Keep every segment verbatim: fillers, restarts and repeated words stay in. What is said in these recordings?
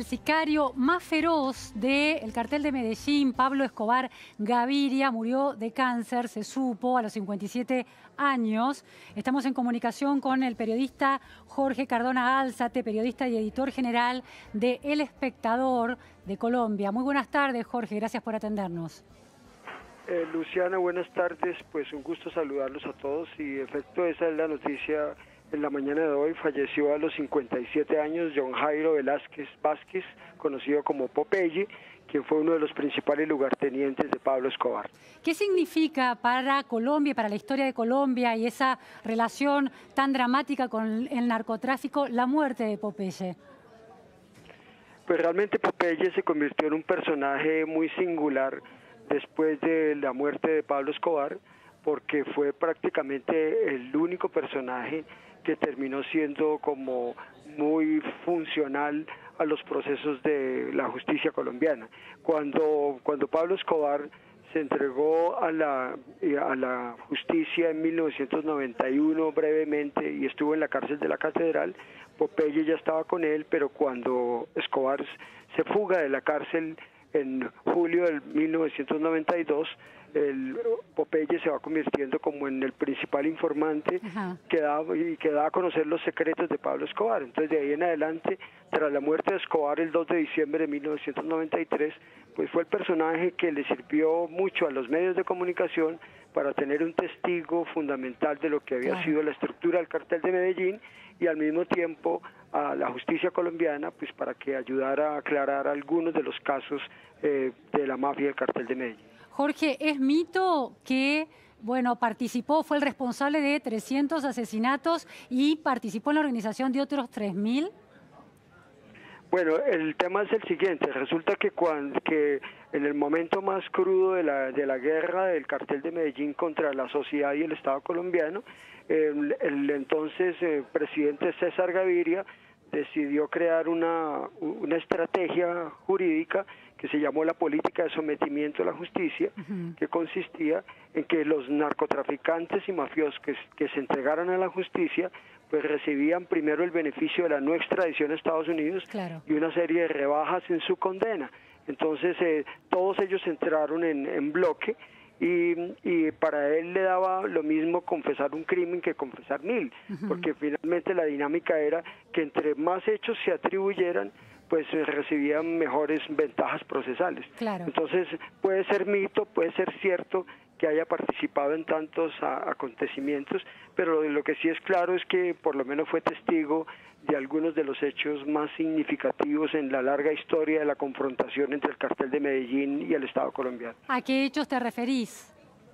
sicario más feroz del cartel de Medellín, Pablo Escobar Gaviria, murió de cáncer, se supo, a los cincuenta y siete años. Estamos en comunicación con el periodista Jorge Cardona Álzate, periodista y editor general de El Espectador de Colombia. Muy buenas tardes, Jorge, gracias por atendernos. Eh, Luciana, buenas tardes, pues un gusto saludarlos a todos y en efecto esa es la noticia. En la mañana de hoy falleció a los cincuenta y siete años John Jairo Velázquez Vázquez, conocido como Popeye, quien fue uno de los principales lugartenientes de Pablo Escobar. ¿Qué significa para Colombia, para la historia de Colombia y esa relación tan dramática con el narcotráfico, la muerte de Popeye? Pues realmente Popeye se convirtió en un personaje muy singular después de la muerte de Pablo Escobar, porque fue prácticamente el único personaje que terminó siendo como muy funcional a los procesos de la justicia colombiana. Cuando, cuando Pablo Escobar se entregó a la, a la justicia en mil novecientos noventa y uno brevemente y estuvo en la cárcel de la Catedral, Popeye ya estaba con él, pero cuando Escobar se fuga de la cárcel en julio del mil novecientos noventa y dos, el Popeye se va convirtiendo como en el principal informante que da, y que da a conocer los secretos de Pablo Escobar. Entonces de ahí en adelante, tras la muerte de Escobar el dos de diciembre de mil novecientos noventa y tres, pues fue el personaje que le sirvió mucho a los medios de comunicación para tener un testigo fundamental de lo que había claro. sido la estructura del cartel de Medellín y al mismo tiempo a la justicia colombiana, pues para que ayudara a aclarar algunos de los casos eh, de la mafia del cartel de Medellín. Jorge, ¿es mito que, bueno, participó, fue el responsable de trescientos asesinatos y participó en la organización de otros tres mil? Bueno, el tema es el siguiente. Resulta que, cuando, que en el momento más crudo de la, de la guerra del cartel de Medellín contra la sociedad y el Estado colombiano, el, el entonces eh, presidente César Gaviria decidió crear una, una estrategia jurídica que se llamó la política de sometimiento a la justicia, uh-huh. que consistía en que los narcotraficantes y mafiosos que, que se entregaran a la justicia pues recibían primero el beneficio de la no extradición a Estados Unidos claro. y una serie de rebajas en su condena. Entonces eh, todos ellos entraron en, en bloque y, y para él le daba lo mismo confesar un crimen que confesar mil, uh-huh. porque finalmente la dinámica era que entre más hechos se atribuyeran, pues recibían mejores ventajas procesales. Claro. Entonces puede ser mito, puede ser cierto que haya participado en tantos a, acontecimientos, pero lo, lo que sí es claro es que por lo menos fue testigo de algunos de los hechos más significativos en la larga historia de la confrontación entre el cartel de Medellín y el Estado colombiano. ¿A qué hechos te referís?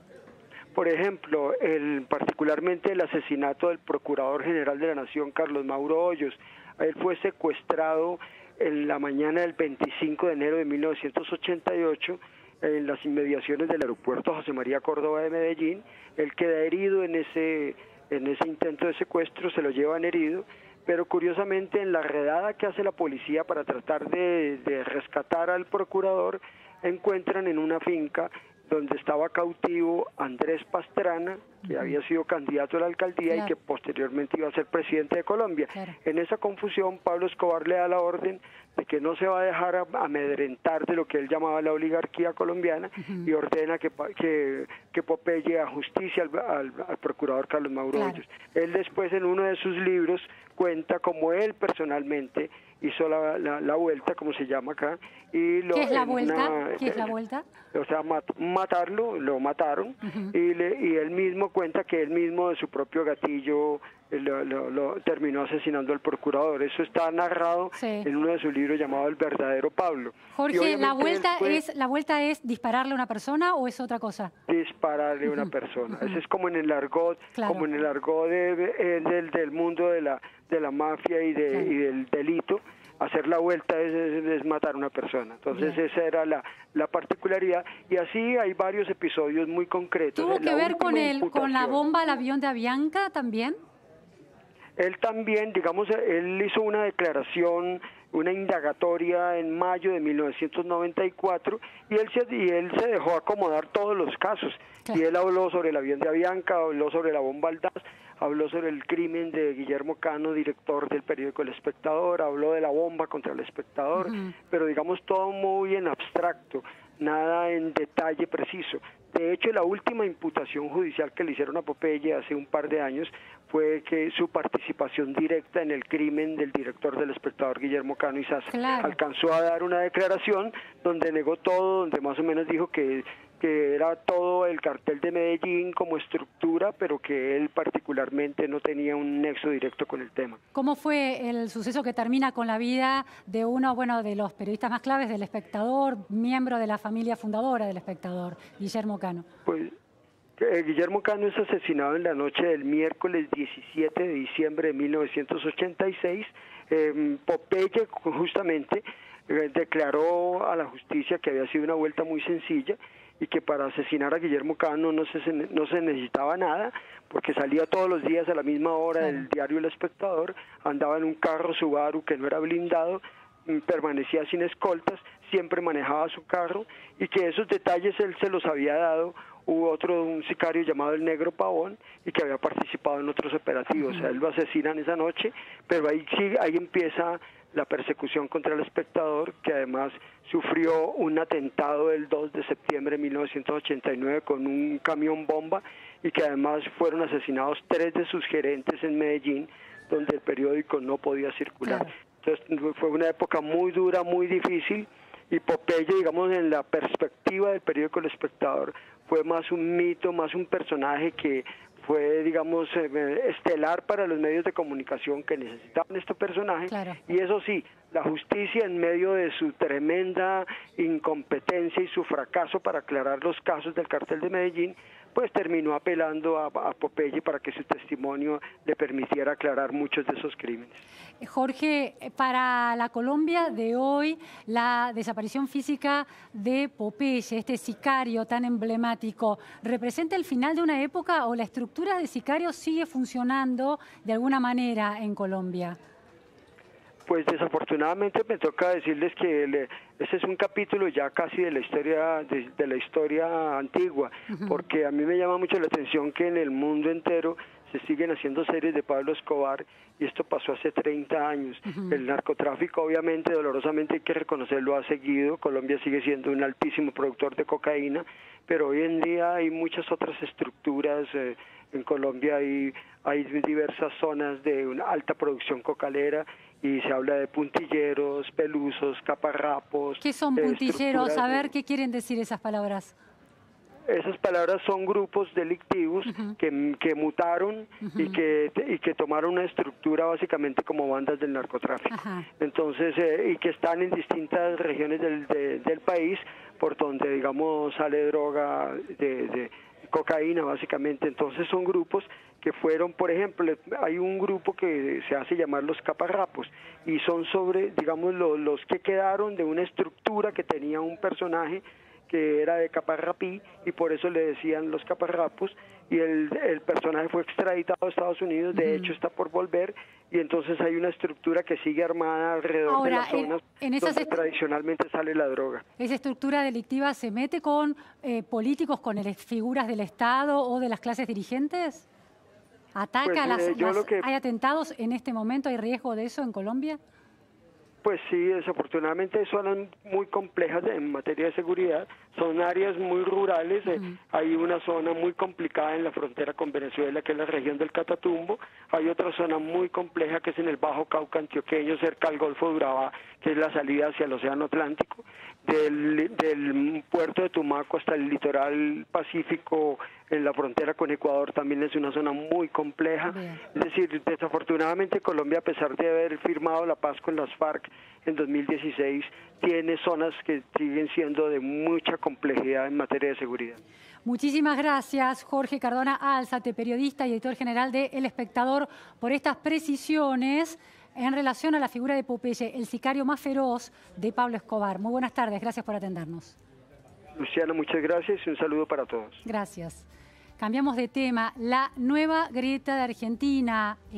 Por ejemplo, el, particularmente el asesinato del Procurador General de la Nación, Carlos Mauro Hoyos. Él fue secuestrado en la mañana del veinticinco de enero de mil novecientos ochenta y ocho en las inmediaciones del aeropuerto José María Córdoba de Medellín. Él queda herido en ese, en ese intento de secuestro, se lo llevan herido, pero curiosamente en la redada que hace la policía para tratar de, de rescatar al procurador, encuentran en una finca donde estaba cautivo Andrés Pastrana, que había sido candidato a la alcaldía claro. y que posteriormente iba a ser presidente de Colombia. Claro. En esa confusión, Pablo Escobar le da la orden de que no se va a dejar amedrentar de lo que él llamaba la oligarquía colombiana uh-huh. y ordena que, que, que Popeye a justicia al, al, al procurador Carlos Mauro claro. Hoyos. Él después en uno de sus libros cuenta cómo él personalmente hizo la, la, la vuelta, como se llama acá. Y lo, ¿Qué es la vuelta? Una, ¿Qué es la vuelta? O sea, mat, matarlo, lo mataron uh-huh. y, le, y él mismo cuenta que él mismo de su propio gatillo lo, lo, lo terminó asesinando al procurador. Eso está narrado sí. en uno de sus libros llamado El verdadero Pablo. Jorge, ¿la vuelta, fue, es, ¿la vuelta es dispararle a una persona o es otra cosa? Dispararle a uh-huh. una persona. Uh-huh. Eso es como en el argot, claro. como en el argot de, de, del, del mundo de la, de la mafia y, de, claro. y del delito. Hacer la vuelta es, es, es matar a una persona. Entonces Bien. esa era la, la particularidad. Y así hay varios episodios muy concretos. ¿Tuvo que ver con, el, con la bomba al avión de Avianca también? Él también, digamos, él hizo una declaración, una indagatoria en mayo de mil novecientos noventa y cuatro y él se, y él se dejó acomodar todos los casos. Claro. Y él habló sobre el avión de Avianca, habló sobre la bomba Aldaz, habló sobre el crimen de Guillermo Cano, director del periódico El Espectador, habló de la bomba contra El Espectador, uh-huh. pero digamos todo muy en abstracto, nada en detalle preciso. De hecho, la última imputación judicial que le hicieron a Popeye hace un par de años fue que su participación directa en el crimen del director del Espectador, Guillermo Cano Izaza. Claro. Alcanzó a dar una declaración donde negó todo, donde más o menos dijo que, que era todo el cartel de Medellín como estructura, pero que él particularmente no tenía un nexo directo con el tema. ¿Cómo fue el suceso que termina con la vida de uno, bueno, de los periodistas más claves del Espectador, miembro de la familia fundadora del Espectador, Guillermo Cano? Pues eh, Guillermo Cano es asesinado en la noche del miércoles diecisiete de diciembre de mil novecientos ochenta y seis. Eh, Popeye justamente eh, declaró a la justicia que había sido una vuelta muy sencilla y que para asesinar a Guillermo Cano no se, no se necesitaba nada, porque salía todos los días a la misma hora sí. del diario El Espectador, andaba en un carro Subaru que no era blindado, permanecía sin escoltas, siempre manejaba su carro, y que esos detalles él se los había dado. Hubo otro, un sicario llamado el Negro Pavón, y que había participado en otros operativos. Uh-huh. O sea, él lo asesinan esa noche, pero ahí sí, ahí empieza la persecución contra El Espectador, que además sufrió un atentado el dos de septiembre de mil novecientos ochenta y nueve con un camión bomba, y que además fueron asesinados tres de sus gerentes en Medellín, donde el periódico no podía circular. Claro. Entonces fue una época muy dura, muy difícil, y Popeye, digamos, en la perspectiva del periódico El Espectador, fue más un mito, más un personaje que fue, digamos, estelar para los medios de comunicación que necesitaban este personaje. Claro. Y eso sí, la justicia, en medio de su tremenda incompetencia y su fracaso para aclarar los casos del cartel de Medellín, pues terminó apelando a, a Popeye para que su testimonio le permitiera aclarar muchos de esos crímenes. Jorge, para la Colombia de hoy, la desaparición física de Popeye, este sicario tan emblemático, ¿representa el final de una época o la estructura de sicario sigue funcionando de alguna manera en Colombia? Pues desafortunadamente me toca decirles que le, ese es un capítulo ya casi de la historia de, de la historia antigua, uh-huh. porque a mí me llama mucho la atención que en el mundo entero se siguen haciendo series de Pablo Escobar, y esto pasó hace treinta años. Uh-huh. El narcotráfico, obviamente, dolorosamente hay que reconocerlo, ha seguido. Colombia sigue siendo un altísimo productor de cocaína, pero hoy en día hay muchas otras estructuras. Eh, en Colombia hay, hay diversas zonas de una alta producción cocalera, y se habla de puntilleros, pelusos, caparrapos. ¿Qué son puntilleros? A ver, ¿qué quieren decir esas palabras? Esas palabras son grupos delictivos uh-huh. que, que mutaron uh-huh. y que y que tomaron una estructura básicamente como bandas del narcotráfico. Uh-huh. Entonces, eh, y que están en distintas regiones del, de, del país, por donde, digamos, sale droga de, de cocaína, básicamente. Entonces son grupos que fueron, por ejemplo, hay un grupo que se hace llamar los caparrapos, y son sobre, digamos, lo, los que quedaron de una estructura que tenía un personaje que era de Caparrapí, y por eso le decían los caparrapos, y el, el personaje fue extraditado a Estados Unidos, de uh-huh. hecho está por volver, y entonces hay una estructura que sigue armada alrededor Ahora, de las zonas en, en esas donde tradicionalmente sale la droga. ¿Esa estructura delictiva se mete con eh, políticos, con el, figuras del Estado o de las clases dirigentes? ¿Ataca pues, a las, eh, las que... ¿Hay atentados en este momento? ¿Hay riesgo de eso en Colombia? Pues sí, desafortunadamente hay zonas muy complejas en materia de seguridad, son áreas muy rurales, uh-huh. eh, hay una zona muy complicada en la frontera con Venezuela, que es la región del Catatumbo, hay otra zona muy compleja que es en el Bajo Cauca antioqueño, cerca al Golfo de Urabá, que es la salida hacia el Océano Atlántico, del, del puerto de Tumaco hasta el litoral Pacífico, en la frontera con Ecuador, también es una zona muy compleja. Bien. Es decir, desafortunadamente Colombia, a pesar de haber firmado la paz con las FARC en dos mil dieciséis, tiene zonas que siguen siendo de mucha complejidad en materia de seguridad. Muchísimas gracias, Jorge Cardona Álzate, periodista y editor general de El Espectador, por estas precisiones en relación a la figura de Popeye, el sicario más feroz de Pablo Escobar. Muy buenas tardes, gracias por atendernos. Luciana, muchas gracias y un saludo para todos. Gracias. Cambiamos de tema. La nueva grieta de Argentina.